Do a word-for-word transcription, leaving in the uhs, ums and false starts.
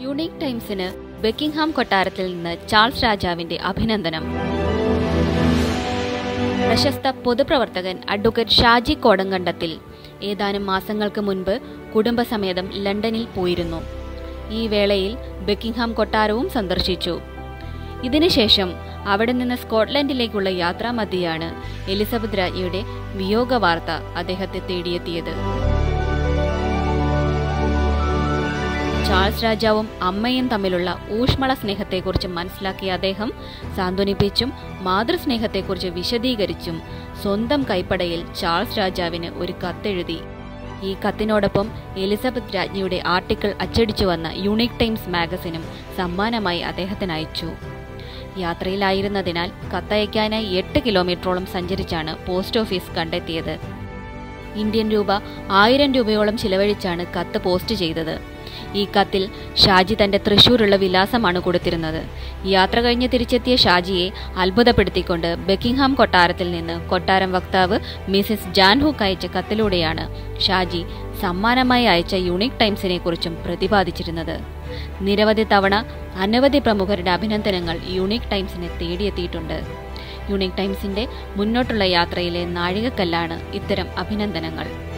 Unique ടൈംസിന് Buckingham കൊട്ടാരത്തിൽ നിന്ന് Charles രാജാവിന്റെ അഭിനന്ദനം. പ്രശസ്ത പൊതുപ്രവർത്തകൻ അഡ്വക്കേറ്റ് ഷാജി കോടങ്കണ്ടത്തിൽ ഏതാനും മാസങ്ങൾക്ക് മുൻപ് കുടുംബസമേതം ലണ്ടനിൽ പോയിരുന്നു. ഈ വേളയിൽ ബക്കിംഗ്ഹാം കൊട്ടാരവും സന്ദർശിച്ചു. ഇതിനുശേഷം അവിടെ നിന്ന് സ്കോട്ട്ലൻഡിലേക്കുള്ള യാത്രാമധ്യയാണ് എലിസബത്ത് രാജ്ഞിയുടെ വിയോഗ വാർത്ത അദ്ദേഹത്തെ തേടിയെത്തിയത്. ചാൾസ് രാജാവും അമ്മയും തമ്മിലുള്ള ഊഷ്മള സ്നേഹത്തെക്കുറിച്ച് മനസ്സിലാക്കിയ അദ്ദേഹം സാന്ത്വനിപ്പിച്ചും മാതൃസ്നേഹത്തെക്കുറിച്ച് വിശദീകരിച്ചും സ്വന്തം കൈപ്പടയിൽ ചാൾസ് രാജാവിന് ഒരു കത്തെഴുതി. ഈ കത്തിനോടൊപ്പം എലിസബത്ത് രാജ്ഞിയുടെ ആർട്ടിക്കിൾ അച്ചടിച്ചു വന്ന യുണീക്ക് ടൈംസ് മാഗസിനും സമ്മാനമായി അദ്ദേഹത്തിന് അയച്ചു. യാത്രയിലായിരുന്നതിനാൽ കത്തയക്കാനായി എട്ട് കിലോമീറ്ററോളം സഞ്ചരിച്ചാണ് പോസ്റ്റ് ഓഫീസ് കണ്ടെത്തിയത്. ഇന്ത്യൻ രൂപ ആയിരം രൂപയോളം ചിലവഴിച്ചാണ് കത്ത് പോസ്റ്റ് ചെയ്തത്. ഈ കത്തിൽ ഷാജി തന്റെ തൃശൂരുള്ള വിലാസമാണ് കൊടുത്തിരുന്നത്. യാത്ര കഴിഞ്ഞ് തിരിച്ചെത്തിയ ഷാജിയെ അത്ഭുതപ്പെടുത്തിക്കൊണ്ട് ബക്കിംഗ്ഹാം കൊട്ടാരത്തിൽ നിന്ന് കൊട്ടാരം വക്താവ് മിസിസ് ജാൻഹുക്ക് അയച്ച കത്തിലൂടെയാണ് ഷാജി സമ്മാനമായി അയച്ച യുണീക്ക് ടൈംസിനെ കുറിച്ചും പ്രതിപാദിച്ചിരുന്നത്. നിരവധി തവണ അനവധി പ്രമുഖരുടെ അഭിനന്ദനങ്ങൾ യുണീക്ക് ടൈംസിനെ തേടിയെത്തിയിട്ടുണ്ട്. യുണീക്ക് ടൈംസിന്റെ മുന്നോട്ടുള്ള യാത്രയിലെ നാഴികക്കല്ലാണ് ഇത്തരം അഭിനന്ദനങ്ങൾ.